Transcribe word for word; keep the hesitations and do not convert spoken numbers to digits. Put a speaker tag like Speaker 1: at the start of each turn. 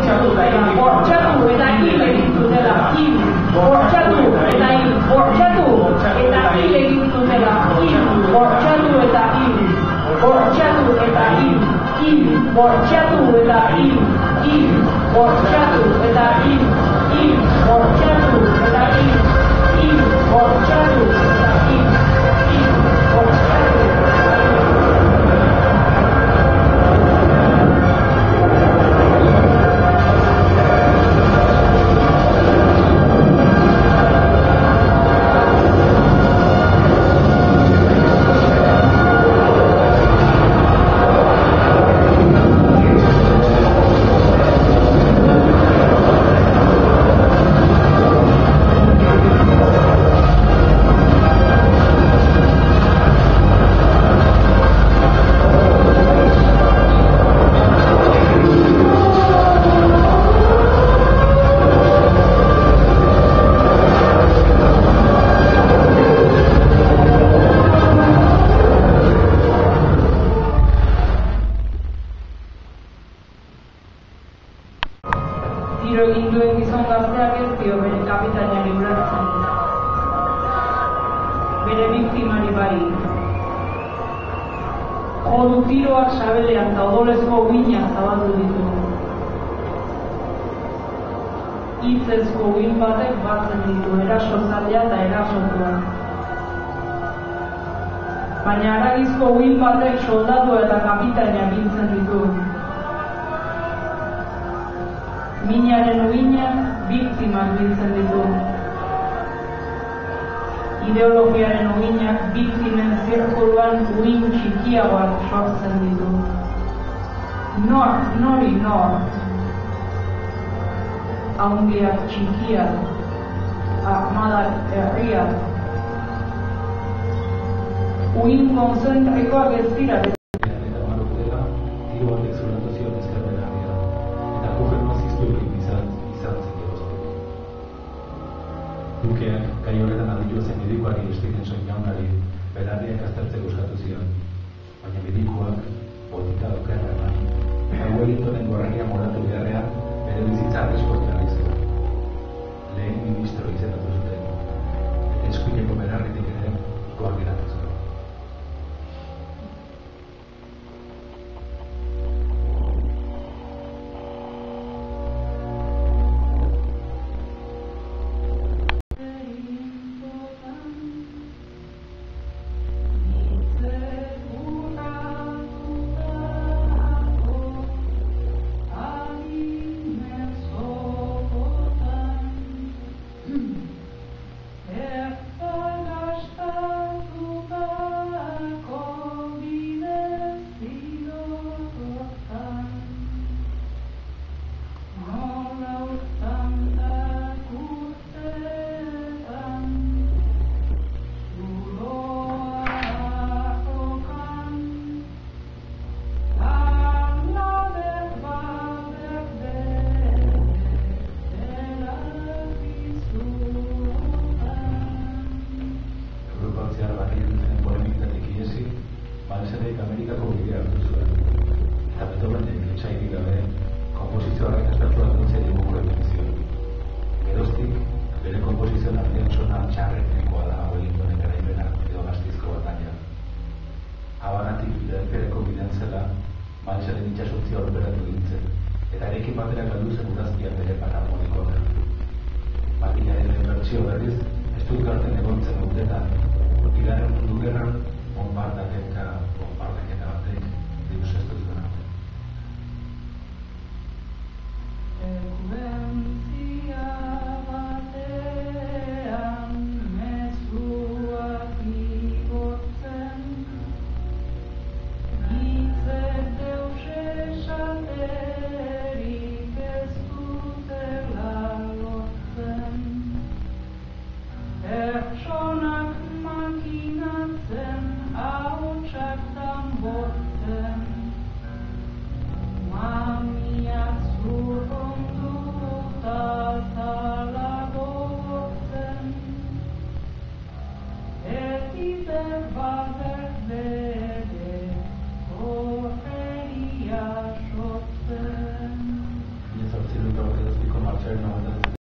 Speaker 1: bortxatu eta hil egin zutela, hil, bortxatu eta hil, bortxatu eta hil egin zutela, hil, bortxatu eta hil, bortxatu eta hil, hil, bortxatu eta hil, hil, bortxatu eta hil, hil, bortxatu eta hil, hil, bortxatu eta hil, hil, bortxatu.
Speaker 2: Tiro egin duen gizon gazteak ez dio bere kapitainari ulertzen. Bere biktimari bai. Jodu tiroak sabelean eta odolezko uinak zabaldu ditu. Hitzezko uin batek batzen ditu erasotzailea eta erasotua. Baina haragizko uin batek soldadu eta kapitaina biltzen ditu. Minaren uinak biktimak biltzen ditu. Ideologiaren uinak biktimen zirkuluan uin txikiagoak sortzen ditu. Nor, nori nor. Haundiak txikiak, ahmadak herriak. Uin konzentrikoak ez dira.
Speaker 3: Dukeak gai horretan aditu zen medikuari Stevenson jaunari belarriak aztertzeko eskatu zion, baina medikuak botika okerra eman, eta Wellingtonen gorragia moratu beharrean bere bizitza arriskuan jarri zen. Lehen ministro izendatu zuten, eta eskuineko belarritik ere ikoak geratu zuen. Amerikako bidea hartu zuen, eta Beethoven egitxairik gabe komposizio horrek aztertu atuntzen eguko ementzio. Geroztik, bere komposizioan artean sona txarrenekoa da Wellingtonen garaipena edo gaztizko bataina. Habanatik berpereko bidean zela, Malesaren itxasontzia horberatu gintzen, eta erekin batera galdu zen udazkiak bere paramonikoa. Batinaren bertsio berriz, Stuttgarten egontzen urtetan, Bigarren Mundu Gerran, bonbardaken